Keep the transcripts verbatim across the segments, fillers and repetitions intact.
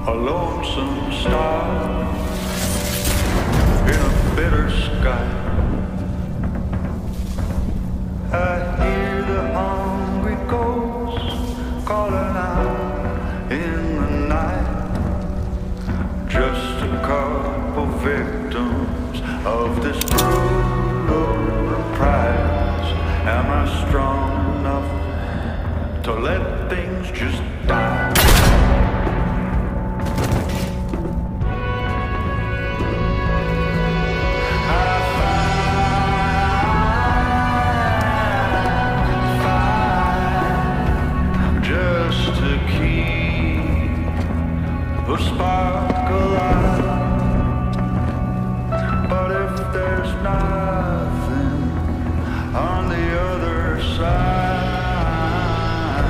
A lonesome star in a bitter sky. I hear the hungry ghosts calling out in the night. Just a couple victims of this brutal prize. Am I strong enough to let things just die? A spark alive, but if there's nothing on the other side,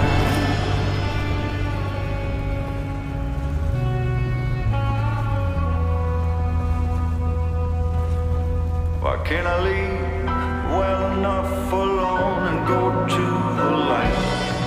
why can't I leave well enough alone and go to the light?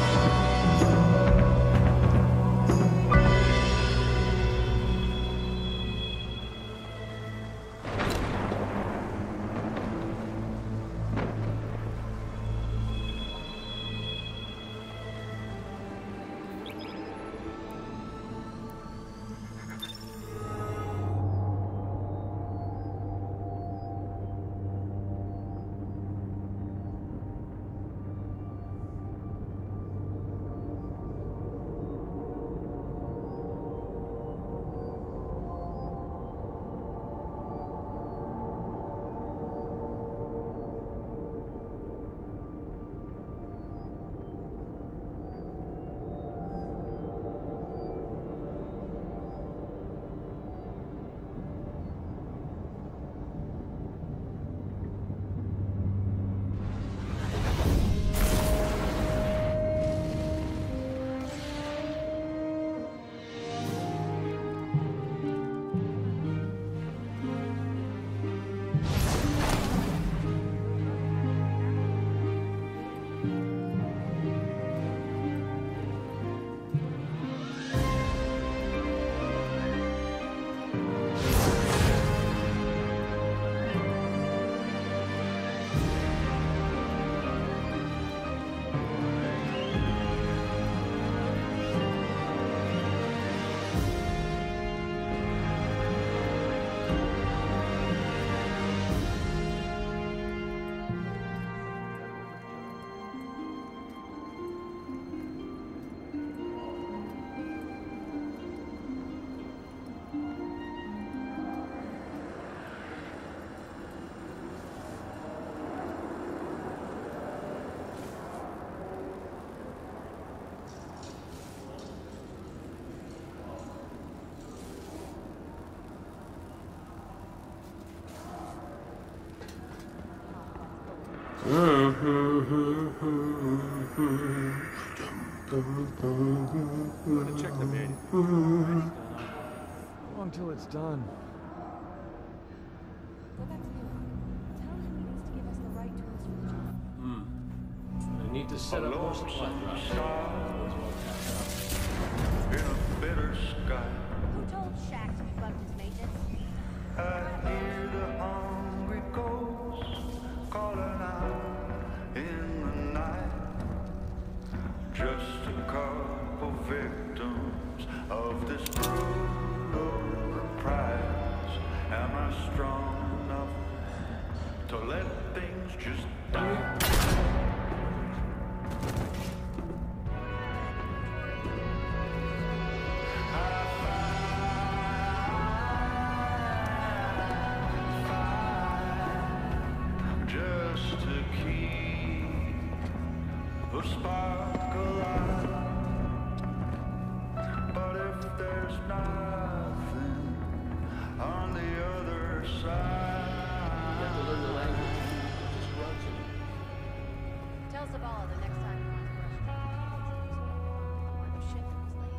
I'm gonna check the manual. How long till it's done? Go back to Neil. Tell him he needs to give us the right tools for the job. Hmm. I need to set up more supply drops. In a bitter sky, Who told Shax we bugged his maintenance? I hear the hungry ghosts calling out in the night. Just a couple victims of this brutal prize. Am I strong enough to let things just die? Just to keep a spark alive, but if there's nothing on the other side, You have to learn the language. Just run to it. Tell Zavala the next time he wants a restaurant. Oh shit, I was late.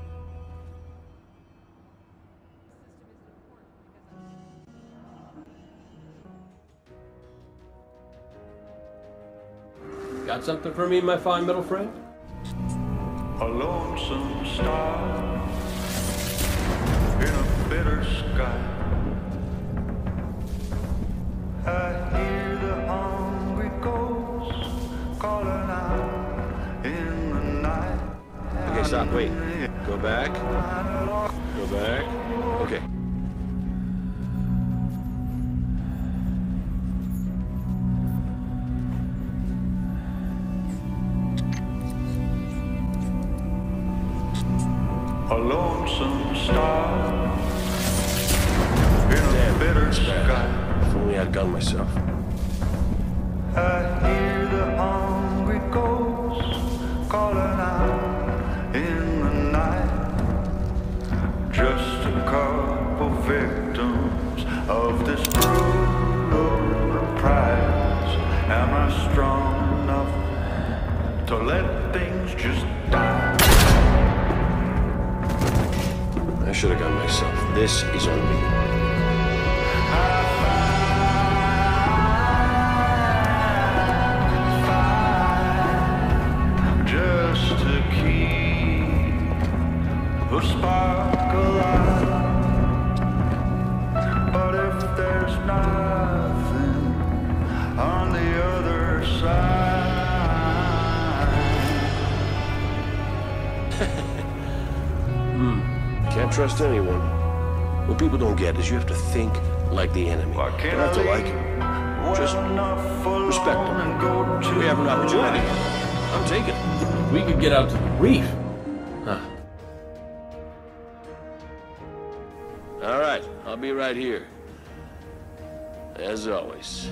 Got something for me, my fine middle friend? a lonesome star in a bitter sky. I hear the hungry ghosts calling out in the night. Okay, stop, wait. Go back. Go back. Okay. A lonesome star in a bitter sky. If only I had a gun myself. I hear the hungry ghosts calling out in the night. Just a couple victims of this brutal prize. Am I strong enough to let things just die? I should have gone myself. This is on me. Just to keep the spark alive. But if there's nothing on the other side. Can't trust anyone. What people don't get is you have to think like the enemy. You don't have to like him. Just respect him. We have an opportunity. I'm taking it. We could get out to the reef. Huh. All right, I'll be right here. As always.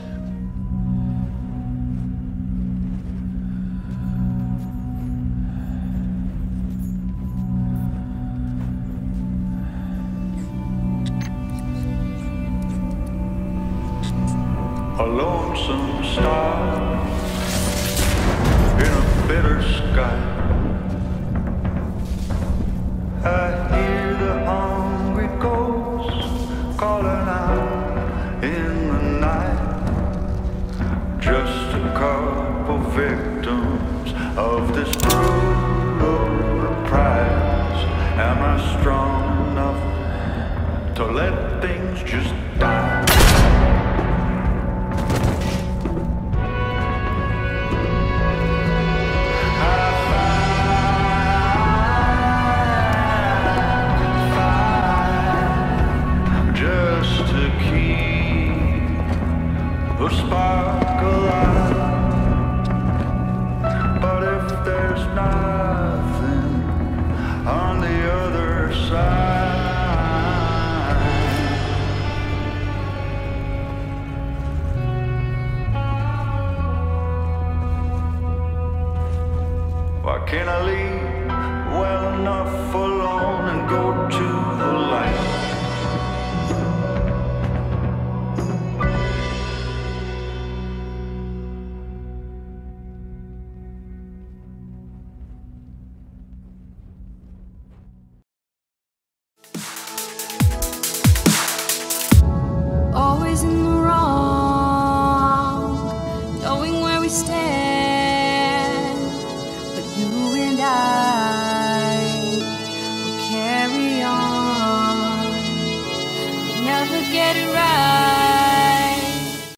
A lonesome star in a bitter sky. I hear the hungry ghosts calling out in the night. Just a couple victims of this brutal prize. Am I strong enough to let things just die? The spark alive. But if there's nothing on the other side, why can't I leave well enough alone and go to the light? Always in the wrong, knowing where we stand, but you and I will carry on. We never get it right.